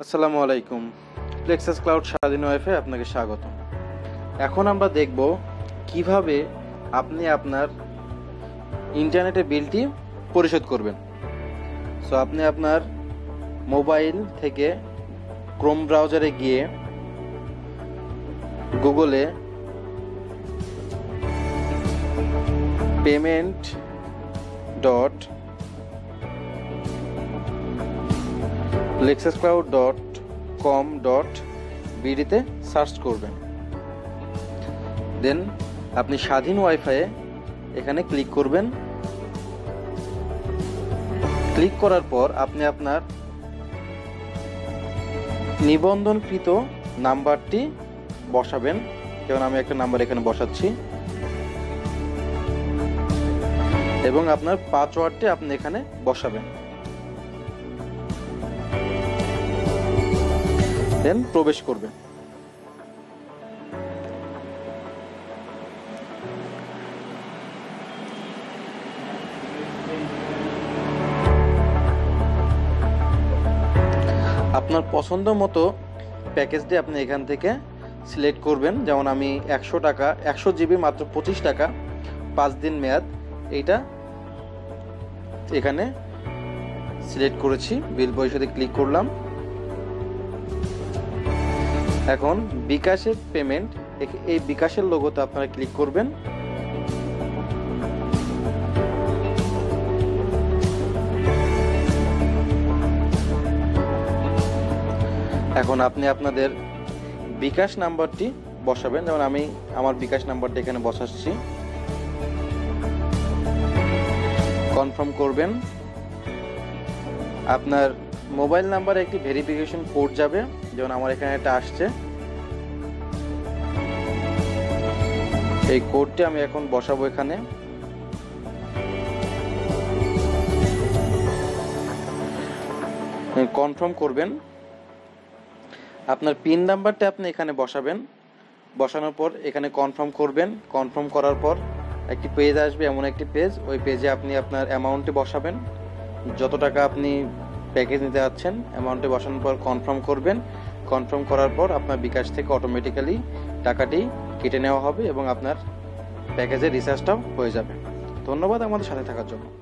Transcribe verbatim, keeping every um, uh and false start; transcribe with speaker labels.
Speaker 1: আসসালামু আলাইকুম। Plexus cloud স্বাধীন ওয়াইফাই আপনাকে স্বাগত। এখন আমরা দেখব কিভাবে আপনি আপনার ইন্টারনেটের বিলটি পরিশোধ করবেন। সো আপনি আপনার মোবাইল থেকে ক্রোম ব্রাউজারে গিয়ে গুগলে payment dot plexus cloud dot com dot বিডিতে সার্চ করবেন। দেন আপনি স্বাধীন ওয়াইফাইয়ে এখানে ক্লিক করবেন। ক্লিক করার পর আপনি আপনার নিবন্ধনকৃত নাম্বারটি বসাবেন। যেমন আমি একটা নাম্বার এখানে বসাচ্ছি এবং আপনার পাসওয়ার্ডটি আপনি এখানে বসাবেন। দেন প্রবেশ করবেন। আপনার পছন্দ মতো প্যাকেজটি আপনি এখান থেকে সিলেক্ট করবেন। যেমন আমি একশো টাকা একশো জিবি মাত্র পঁচিশ টাকা পাঁচ দিন মেয়াদ এইটা এখানে সিলেক্ট করেছি। বিল পরিশোধে ক্লিক করলাম। এখন বিকাশের পেমেন্ট, এই বিকাশের লোগোতে আপনারা ক্লিক করবেন। এখন আপনি আপনাদের বিকাশ নাম্বারটি বসাবেন। যেমন আমি আমার বিকাশ নাম্বারটি এখানে বসাচ্ছি। কনফার্ম করবেন। আপনার মোবাইল নাম্বারে একটি ভেরিফিকেশন কোড যাবে। যেমন আমার এখানে একটা আসছে, এই কোডটি আমি এখন বসাবো এখানে। কনফার্ম করবেন। আপনার পিন নাম্বারটা আপনি এখানে বসাবেন। বসানোর পর এখানে কনফার্ম করবেন। কনফার্ম করার পর একটি পেজ আসবে, এমন একটি পেজ। ওই পেজে আপনি আপনার অ্যামাউন্টটি বসাবেন, যত টাকা আপনি প্যাকেজ নিতে যাচ্ছেন। অ্যামাউন্টে বসানোর পর কনফার্ম করবেন। কনফার্ম করার পর আপনার বিকাশ থেকে অটোমেটিক্যালি টাকাটি কেটে নেওয়া হবে এবং আপনার প্যাকেজের রিচার্জটাও হয়ে যাবে। ধন্যবাদ আমাদের সাথে থাকার জন্য।